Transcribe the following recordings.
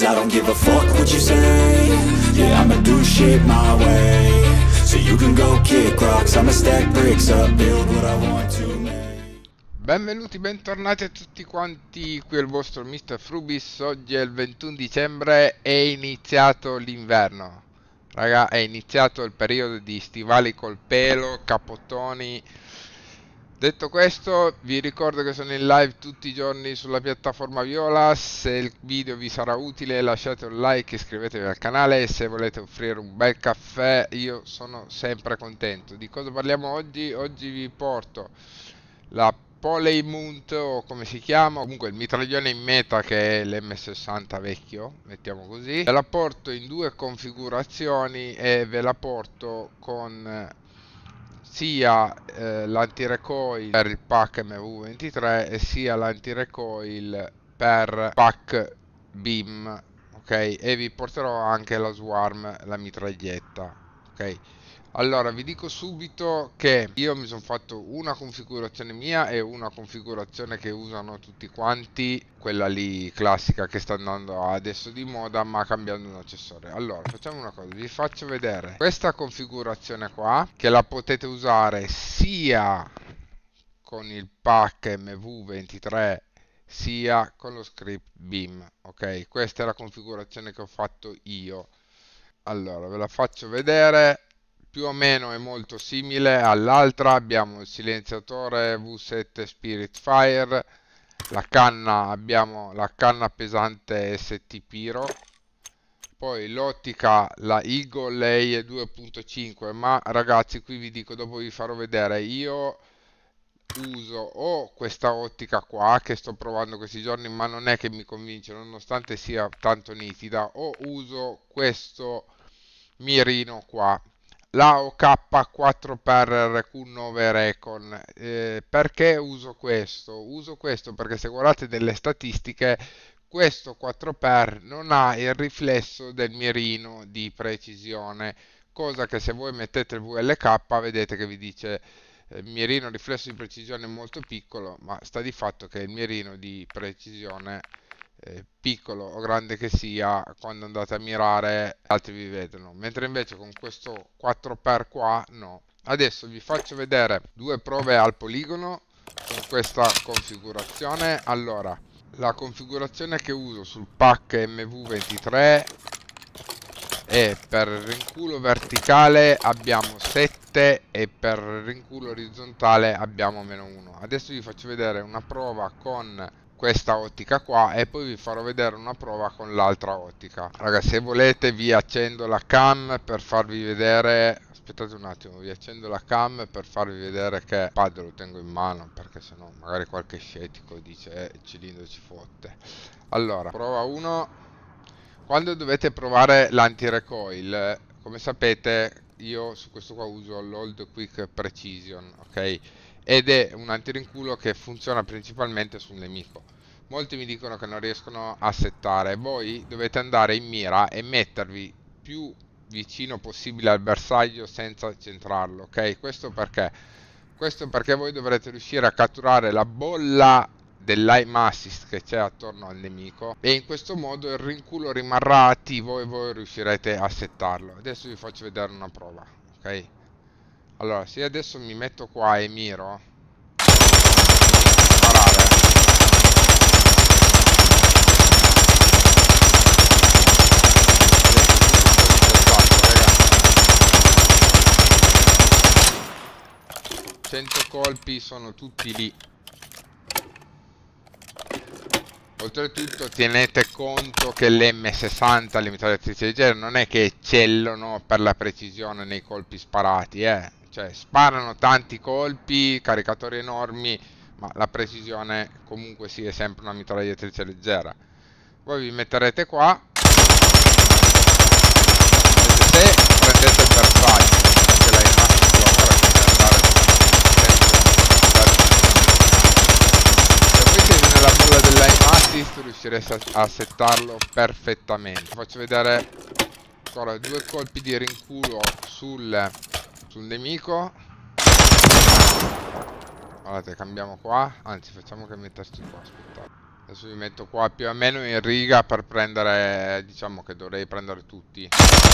cause I don't give a fuck what you say. Yeah, I'ma do shit my way. So you can go kick rocks, I'ma stack bricks up, build what I want to make. Benvenuti, bentornati a tutti quanti, qui è il vostro Mr. Frubis. Oggi è il 21 dicembre e è iniziato l'inverno. Raga, è iniziato il periodo di stivali col pelo, cappottoni. Detto questo, vi ricordo che sono in live tutti i giorni sulla piattaforma Viola. Se il video vi sarà utile lasciate un like, iscrivetevi al canale e se volete offrire un bel caffè io sono sempre contento. Di cosa parliamo oggi? Oggi vi porto la Polymount, o come si chiama, comunque il mitraglione in meta, che è l'M60 vecchio, mettiamo così. Ve la porto in due configurazioni e ve la porto con sia l'anti-recoil per il pack MV23 e sia l'anti-recoil per pack BIM, ok? E vi porterò anche la Swarm, la mitraglietta, ok? Allora, vi dico subito che io mi sono fatto una configurazione mia e una configurazione che usano tutti quanti, quella lì classica che sta andando adesso di moda, ma cambiando un accessorio. Allora, facciamo una cosa, vi faccio vedere questa configurazione qua, che la potete usare sia con il pack MV23 sia con lo script BIM, ok? Questa è la configurazione che ho fatto io. Allora, ve la faccio vedere. Più o meno è molto simile all'altra. Abbiamo il silenziatore V7 Spiritfire, la canna, abbiamo la canna pesante ST Pyro, poi l'ottica, la Eagle, lei è 2.5, ma ragazzi qui vi dico, dopo vi farò vedere, io uso o questa ottica qua che sto provando questi giorni ma non è che mi convince nonostante sia tanto nitida, o uso questo mirino qua, la OK4x RQ9 Recon. Perché uso questo? Uso questo perché se guardate delle statistiche questo 4x non ha il riflesso del mirino di precisione, cosa che se voi mettete il VLK vedete che vi dice mirino riflesso di precisione molto piccolo, ma sta di fatto che il mirino di precisione piccolo o grande che sia, quando andate a mirare altri vi vedono, mentre invece con questo 4x qua no. Adesso vi faccio vedere due prove al poligono con questa configurazione. Allora, la configurazione che uso sul pack MV23 e per rinculo verticale abbiamo 7 e per rinculo orizzontale abbiamo -1. Adesso vi faccio vedere una prova con questa ottica qua e poi vi farò vedere una prova con l'altra ottica. Ragazzi, se volete vi accendo la cam per farvi vedere, aspettate un attimo, vi accendo la cam per farvi vedere che pad lo tengo in mano, perché sennò magari qualche scettico dice il cilindro ci fotte. Allora, prova 1. Quando dovete provare l'anti-recoil, come sapete io su questo qua uso l'Hold Quick Precision, ok? Ed è un antirinculo che funziona principalmente sul nemico. Molti mi dicono che non riescono a settare. Voi dovete andare in mira e mettervi più vicino possibile al bersaglio senza centrarlo, ok? Questo perché? Questo perché voi dovrete riuscire a catturare la bolla dell'aim assist che c'è attorno al nemico e in questo modo il rinculo rimarrà attivo e voi riuscirete a settarlo. Adesso vi faccio vedere una prova, ok? Allora, se adesso mi metto qua e miro, sparare. Vedete, 100 colpi sono tutti lì. Oltretutto tenete conto che l'M60, le mitragliatrici leggere, non è che eccellono per la precisione nei colpi sparati, cioè sparano tanti colpi, caricatori enormi, ma la precisione comunque sì è sempre una mitragliatrice leggera. Voi vi metterete qua, vedete, se prendete il bersaglio, perché l'hai massimo lavora che deve andare se voi siete nella bolla dell'aim assist riuscirete a settarlo perfettamente. Faccio vedere ancora due colpi di rinculo sul nemico. Guardate, cambiamo qua, anzi facciamo che metterci qua, aspettate. Adesso vi metto qua più o meno in riga per prendere, diciamo che dovrei prendere tutti.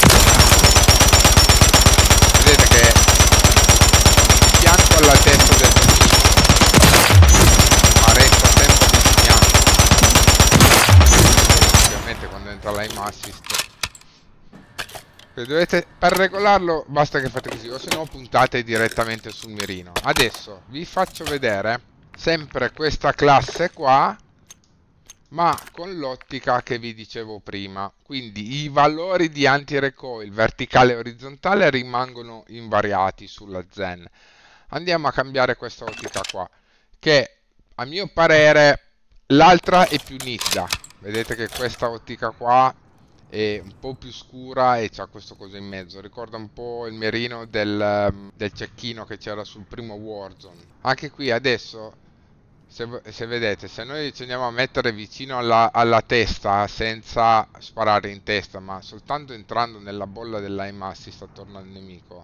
Vedete che di fianco alla testa del nemico, ma resta sempre di fianco. Ovviamente quando entra l'aim assist. Per regolarlo basta che fate così, o se no puntate direttamente sul mirino. Adesso vi faccio vedere sempre questa classe qua, ma con l'ottica che vi dicevo prima. Quindi i valori di anti-recoil verticale e orizzontale rimangono invariati sulla Zen. Andiamo a cambiare questa ottica qua, che a mio parere l'altra è più nitida. Vedete che questa ottica qua è un po' più scura e c'ha questo coso in mezzo. Ricorda un po' il mirino del cecchino che c'era sul primo Warzone. Anche qui adesso, se vedete, se noi ci andiamo a mettere vicino alla testa senza sparare in testa, ma soltanto entrando nella bolla dell'aim assist attorno al nemico,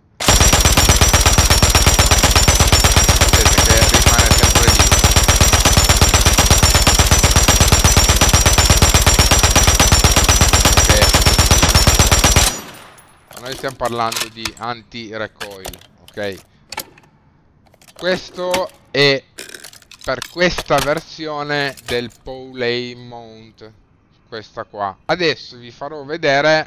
vedete che rimane sempre lì. Noi stiamo parlando di anti-recoil, ok? Questo è per questa versione del Paul Mount, questa qua. Adesso vi farò vedere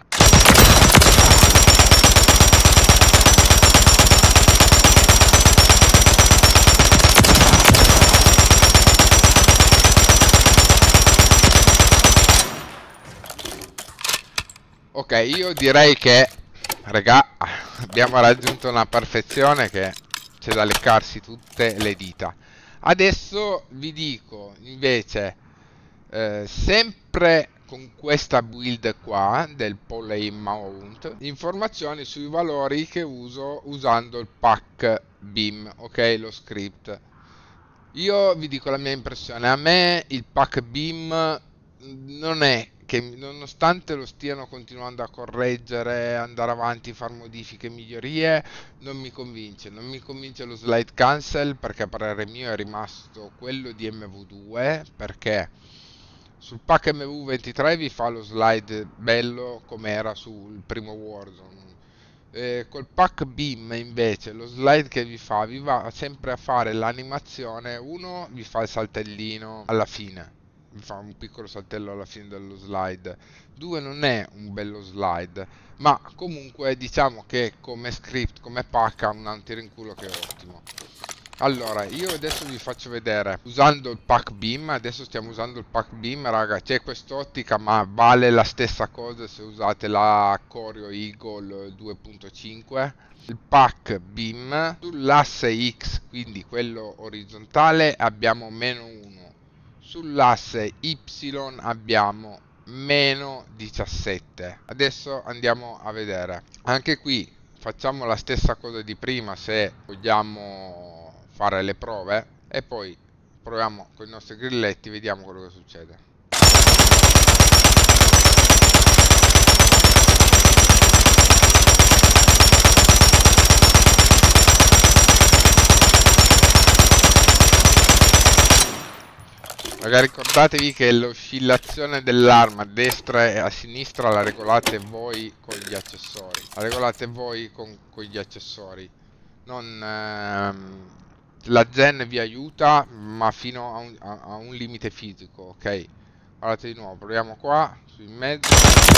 ok, io direi che raga, abbiamo raggiunto una perfezione che c'è da leccarsi tutte le dita. Adesso vi dico invece, sempre con questa build qua del Paul Mount, informazioni sui valori che uso usando il pack BIM, ok, lo script. Io vi dico la mia impressione, a me il pack BIM non è che, nonostante lo stiano continuando a correggere, andare avanti, far modifiche, migliorie, non mi convince. Non mi convince lo slide cancel, perché a parere mio è rimasto quello di MV2, perché sul pack MV23 vi fa lo slide bello come era sul primo Warzone. Col pack BIM invece lo slide che vi va sempre a fare l'animazione. Uno vi fa il saltellino alla fine, vi fa un piccolo saltello alla fine dello slide. Due, non è un bello slide, ma comunque diciamo che come script, come pack ha un tiro in culo che è ottimo. Allora, io adesso vi faccio vedere usando il pack BIM. Adesso stiamo usando il pack BIM, raga. C'è quest'ottica, ma vale la stessa cosa se usate la Corio Eagle 2.5. Il pack BIM sull'asse X, quindi quello orizzontale, abbiamo -1. Sull'asse Y abbiamo -17. Adesso andiamo a vedere. Anche qui facciamo la stessa cosa di prima se vogliamo fare le prove, e poi proviamo con i nostri grilletti, vediamo quello che succede. Magari ricordatevi che l'oscillazione dell'arma a destra e a sinistra la regolate voi con gli accessori. La regolate voi con gli accessori. Non... la Zen vi aiuta, ma fino a un limite fisico, ok? Guardate di nuovo, proviamo qua, su in mezzo.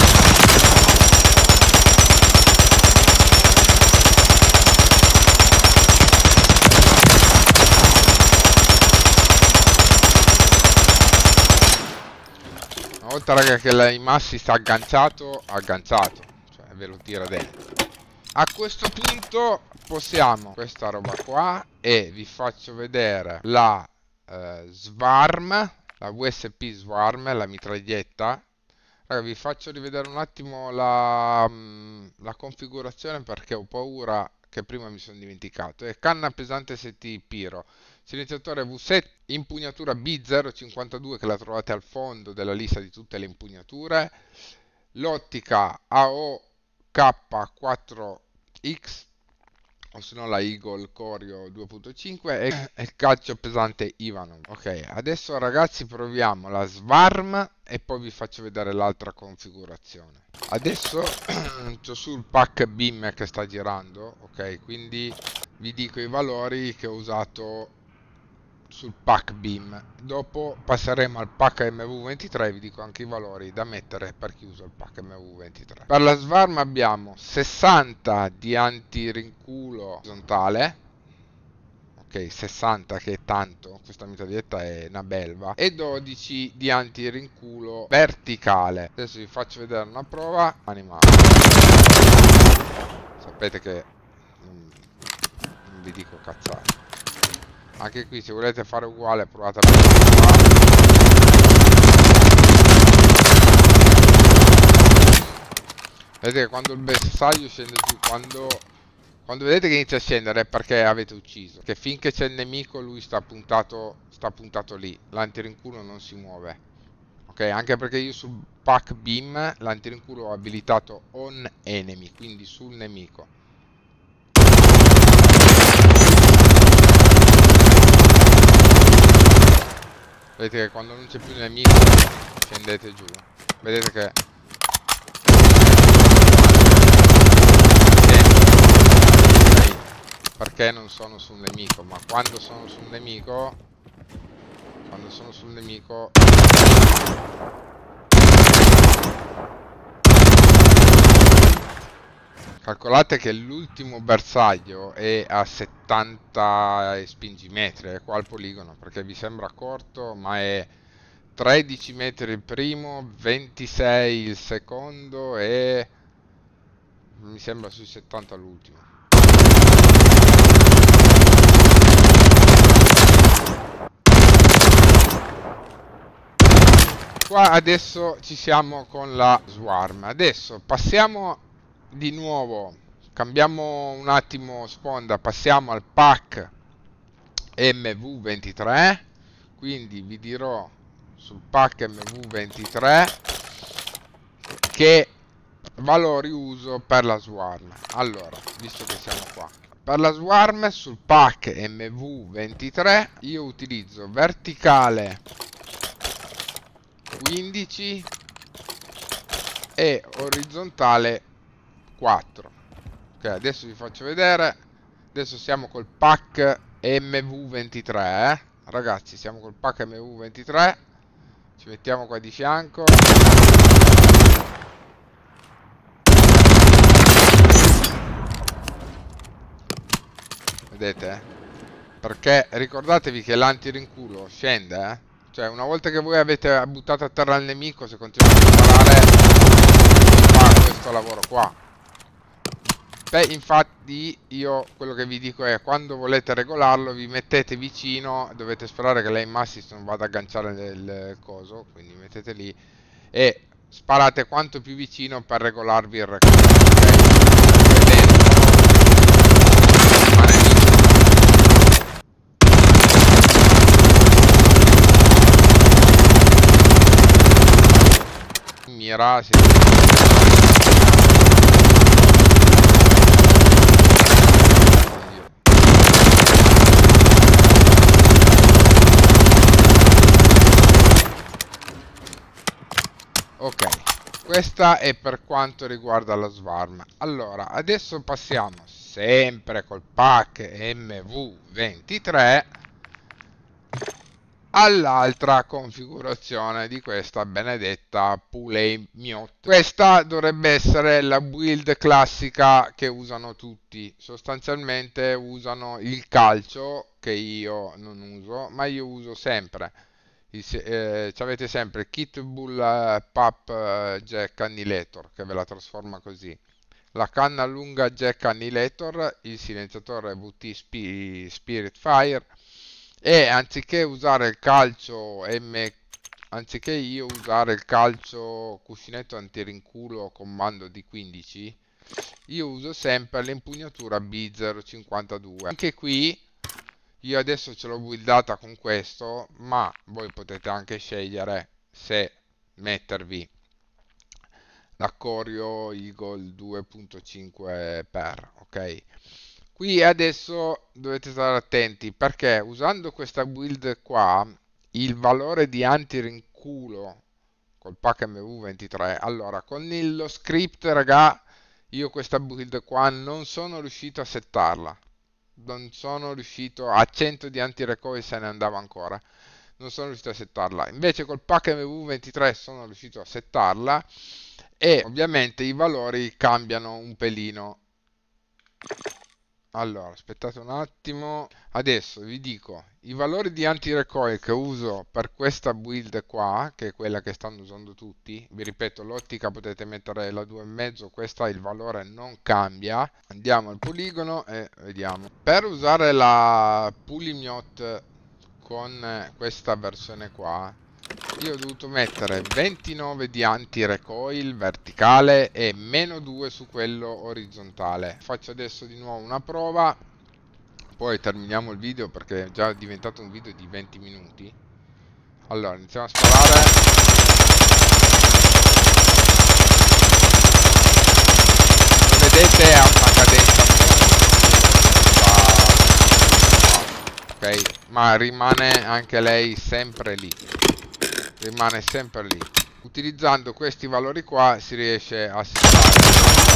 Una volta raga che l'aim assist sta agganciato, cioè ve lo tira dentro. A questo punto possiamo questa roba qua, e vi faccio vedere la Swarm, la USP Swarm, la mitraglietta. Raga, vi faccio rivedere un attimo la configurazione, perché ho paura che prima mi sono dimenticato. È canna pesante ST Pyro, silenziatore V7, impugnatura B052 che la trovate al fondo della lista di tutte le impugnature, l'ottica AOK4X, o se no la Eagle Corio 2.5 e il calcio pesante Ivanov. Ok, adesso ragazzi proviamo la Svarm e poi vi faccio vedere l'altra configurazione. Adesso c'ho sul pack BIM che sta girando, ok, quindi vi dico i valori che ho usato sul pack BIM. Dopo passeremo al pack MV23 e vi dico anche i valori da mettere per chi usa il pack MV23. Per la Svarm abbiamo 60 di antirinculo orizzontale, ok, 60 che è tanto, questa mitraglietta è una belva, e 12 di antirinculo verticale. Adesso vi faccio vedere una prova animale. Sapete che non vi dico cazzate. Anche qui se volete fare uguale provate a mettere qua. Vedete che quando il bersaglio scende giù, quando vedete che inizia a scendere è perché avete ucciso. Che finché c'è il nemico lui sta puntato lì, l'antirinculo non si muove. Ok, anche perché io sul pack beam l'antirinculo ho abilitato on enemy, quindi sul nemico. Vedete che quando non c'è più il nemico scendete giù. Vedete che perché non sono sul nemico, ma quando sono sul nemico calcolate che l'ultimo bersaglio è a 70 spingimetri qua al poligono, perché vi sembra corto ma è 13 metri il primo, 26 il secondo e mi sembra sui 70 l'ultimo. Qua adesso ci siamo con la Swarm. Adesso passiamo di nuovo, cambiamo un attimo sponda, passiamo al pack MV23. Quindi vi dirò sul pack MV23 che valori uso per la Swarm. Allora, visto che siamo qua, per la Swarm sul pack MV23 io utilizzo verticale 15 e orizzontale 4. Ok, adesso vi faccio vedere. Adesso siamo col pack MV23, ragazzi, siamo col pack MV23. Ci mettiamo qua di fianco. Vedete? Perché ricordatevi che l'antirinculo scende, Cioè, una volta che voi avete buttato a terra il nemico, se continuate a sparare, fa questo lavoro qua. Beh, infatti, io quello che vi dico è, quando volete regolarlo, vi mettete vicino, dovete sperare che l'aim assist non vada a agganciare il coso, quindi mettete lì, e sparate quanto più vicino per regolarvi il recupero, ok? Mira, si... Ok, questa è per quanto riguarda la Swarm. Allora, adesso passiamo sempre col pack MV23 all'altra configurazione di questa benedetta Pulei Miot. Questa dovrebbe essere la build classica che usano tutti. Sostanzialmente usano il calcio, che io non uso, ma io uso sempre. Avete sempre il Kit Bull Pap Jack Annihilator, che ve la trasforma così. La canna lunga Jack Annihilator, il silenziatore VT Spirit Fire, e anziché usare il calcio anziché io usare il calcio cuscinetto antirinculo comando di 15, io uso sempre l'impugnatura B052. Anche qui io adesso ce l'ho buildata con questo, ma voi potete anche scegliere se mettervi la Corio Eagle 2.5 per, ok? Qui adesso dovete stare attenti perché usando questa build qua, il valore di antirinculo col pack MV23, allora con lo script, raga, io questa build qua non sono riuscito a settarla. Non sono riuscito a 100 di anti-recoil, se ne andava ancora. Non sono riuscito a settarla. Invece col pack MV23 sono riuscito a settarla e ovviamente i valori cambiano un pelino. Allora, aspettate un attimo. Adesso vi dico i valori di anti-recoil che uso per questa build qua, che è quella che stanno usando tutti. Vi ripeto, l'ottica potete mettere la 2,5, questa il valore non cambia. Andiamo al poligono e vediamo. Per usare la Pulimyot con questa versione qua, io ho dovuto mettere 29 di anti-recoil verticale e meno 2 su quello orizzontale. Faccio adesso di nuovo una prova, poi terminiamo il video perché è già diventato un video di 20 minuti. Allora, iniziamo a sparare. Come vedete ha una cadenza molto, ok, ma rimane anche lei sempre lì. Rimane sempre lì. Utilizzando questi valori qua si riesce a settare.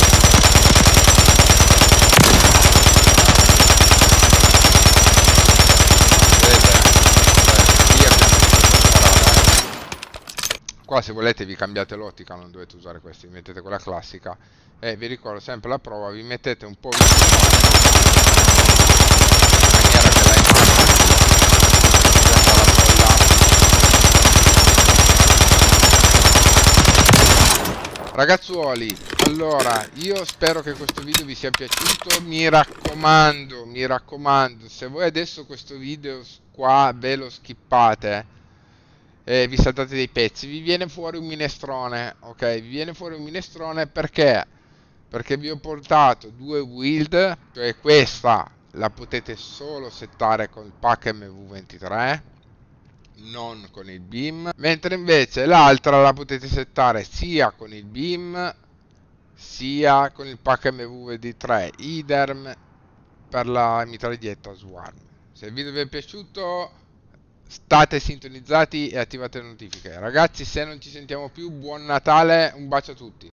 Qua se volete vi cambiate l'ottica, non dovete usare questi, vi mettete quella classica e vi ricordo sempre la prova, vi mettete un po' vicino in maniera che la immagine prenda la bolla. Ragazzuoli, allora io spero che questo video vi sia piaciuto, mi raccomando, se voi adesso questo video qua ve lo skippate, vi saltate dei pezzi, vi viene fuori un minestrone, ok? Vi viene fuori un minestrone perché? Perché vi ho portato due build, cioè questa la potete solo settare con il pack MV23, non con il beam, mentre invece l'altra la potete settare sia con il beam sia con il pack MV23, idem per la mitraglietta Swarm. Se il video vi è piaciuto, state sintonizzati e attivate le notifiche. Ragazzi, se non ci sentiamo più, buon Natale, un bacio a tutti.